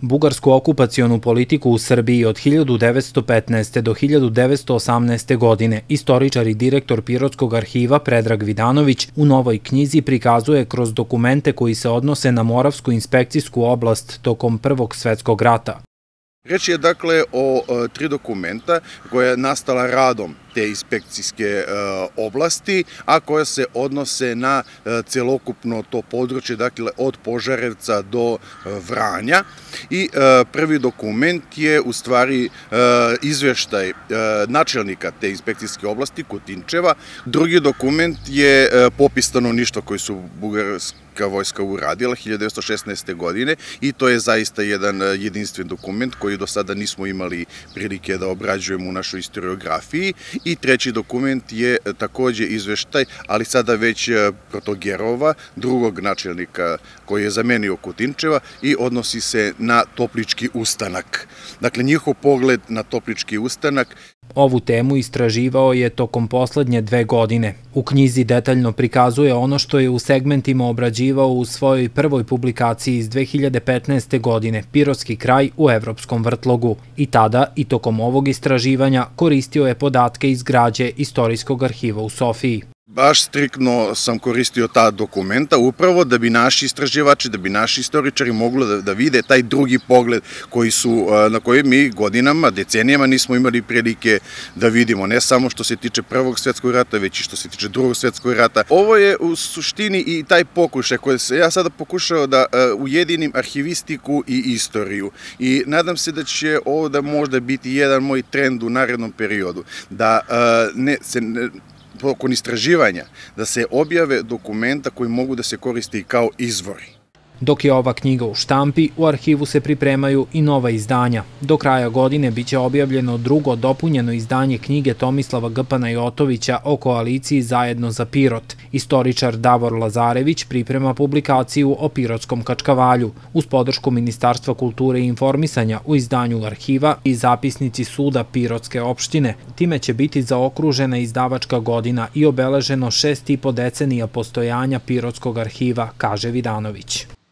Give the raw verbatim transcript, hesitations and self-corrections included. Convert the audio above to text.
Bugarsku okupacionu politiku u Srbiji od hiljadu devetsto petnaeste. do hiljadu devetsto osamnaeste. godine istoričar i direktor Pirotskog arhiva Predrag Vidanović u novoj knjizi prikazuje kroz dokumente koji se odnose na Moravsku inspekcijsku oblast tokom Prvog svetskog rata. Reč je dakle o tri dokumenta koja je nastala radom te inspekcijske oblasti, a koja se odnose na celokupno to područje, dakle od Požarevca do Vranja. I prvi dokument je u stvari izveštaj načelnika te inspekcijske oblasti, Kutinčeva. Drugi dokument je popis stanovništva koji su bugarska vojska uradila hiljadu devetsto šesnaeste. godine i to je zaista jedan jedinstven dokument koji do sada nismo imali prilike da obrađujemo u našoj historiografiji. I treći dokument je takođe izveštaj, ali sada već Protogerova, drugog načelnika koji je zamenio Kutinčeva i odnosi se na Toplički ustanak. Dakle, njihov pogled na Toplički ustanak. Ovu temu istraživao je tokom poslednje dve godine. U knjizi detaljno prikazuje ono što je u segmentima obrađivao u svojoj prvoj publikaciji iz dve hiljade petnaeste. godine, Pirotski kraj u evropskom vrtlogu. I tada, i tokom ovog istraživanja, koristio je podatke iz građe Istorijskog arhiva u Sofiji. Baš striktno sam koristio ta dokumenta upravo da bi naši istraživači, da bi naši istoričari mogli da vide taj drugi pogled koji su, na koji mi godinama, decenijama nismo imali prilike da vidimo, ne samo što se tiče Prvog svetskog rata, već i što se tiče Drugog svetskog rata. Ovo je u suštini i taj pokušaj koji se ja sada pokušao da ujedinim arhivistiku i istoriju. I nadam se da će ovo da možda biti jedan moj trend u narednom periodu, da ne se ne nakon istraživanja, da se objave dokumenta koji mogu da se koriste i kao izvori. Dok je ova knjiga u štampi, u arhivu se pripremaju i nova izdanja. Do kraja godine biće objavljeno drugo dopunjeno izdanje knjige Tomislava G. Panajotovića o koaliciji Zajedno za Pirot. Istoričar Davor Lazarević priprema publikaciju o Pirotskom kačkavalju, uz podršku Ministarstva kulture i informisanja u izdanju arhiva i zapisnici suda Pirotske opštine. Time će biti zaokružena izdavačka godina i obeleženo šest i po decenija postojanja Pirotskog arhiva, kaže Vidanović.